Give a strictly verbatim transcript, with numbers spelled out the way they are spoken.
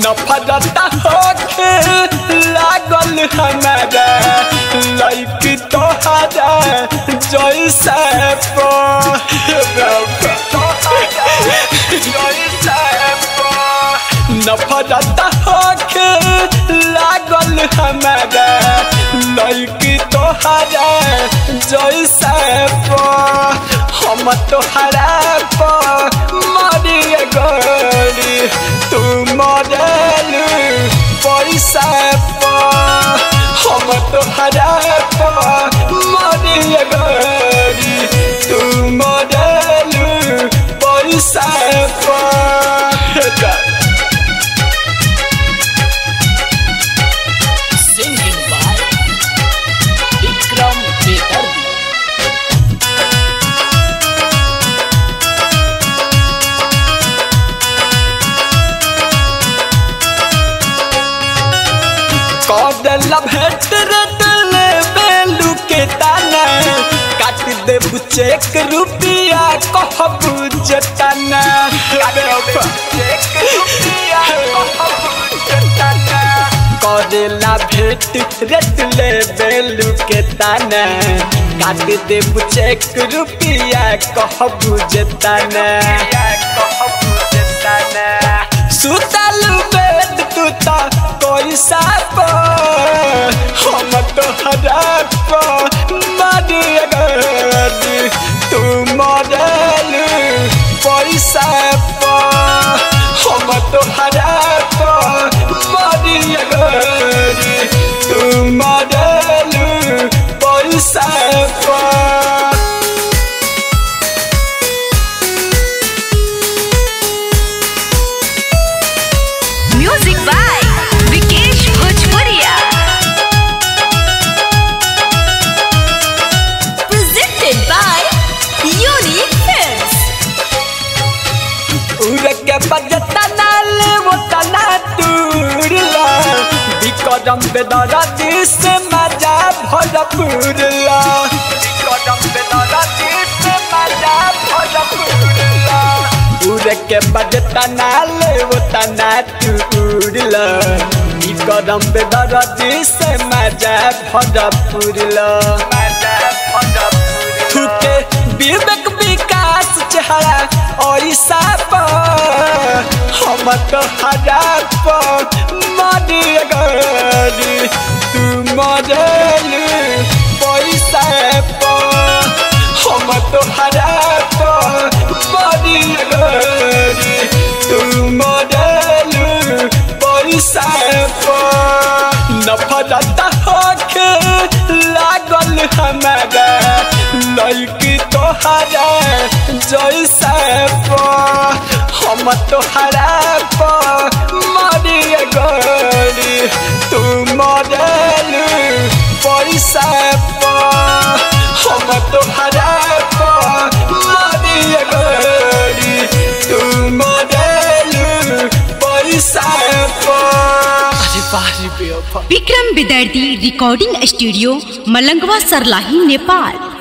नफरत होके लागल हमारा लइकी तोहरा जैसे नफरत होके लागल हमारा लइकी तोहरा जैसे हम तोहरा मरिए गरी तू मरल पैसा हम तोहरा मरिए गरी तू मरल पैसा Singing by Vikram Bedardi. कौदला भेट रटले बेलू के ताना काट दे चेक रुपया कहबू जताना कौदला भेट रटले बेलू के ताना काट दे चेक रुपया कहबू जताना सुतल बेद तू ता कोई साप हम तोहरा मरिए गरी तू मरल पैसा हम तोहरा मरिए गरी तू मरल पैसा Music by Vikesh Bhojpuria. Presented by Unique Films. उड़ के बजता नाल वो तना टूरला विक्रम बेदर्दी से मजा भरपूरला विक्रम बेदर्दी से मजा भरपूरला उड़ के बजता नाल वो तना टूरला विक्रम बेदर्दी से मजा भरपूरला मजा भरपूरला थुके विवेक विकास चेहरा ऐसा हम तोहरा मरिए गरी तू मरल पैसा हम तोहरा मरिए गरी तू मरल पैसा नफरत होके लागल हमारा लइकी तोहरा जैसे हम तोहरा मरिए गरी तू मरल पैसा हम तोहरा मरिए गरी तू मरल पैसा विक्रम बेदर्दी रिकॉर्डिंग स्टूडियो मलंगवा सरलाही नेपाल।